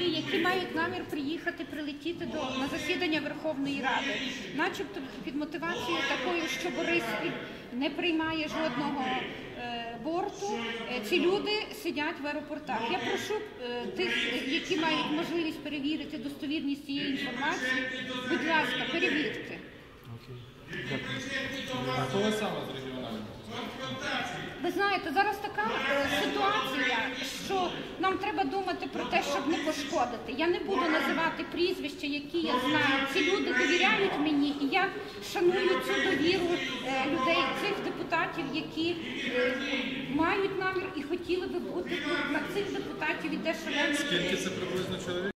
представники, які мають намір прилетіти на засідання Верховної Ради, начебто під мотивацією такою, що Бориспіль не приймає жодного борту, ці люди сидять в аеропортах. Я прошу тих, які мають можливість перевірити достовірність цієї інформації, будь ласка, перевірте. А хто ви саме з регіонального? Ви знаєте, зараз така ситуація, що нам треба думати про те, щоб не пошкодити. Я не буду називати прізвища, які я знаю. Ці люди довіряють мені, і я шаную цю довіру людей, цих депутатів, які мають намір і хотіли би бути тут. На цих депутатів іде шалена. Скільки це приблизно чоловік?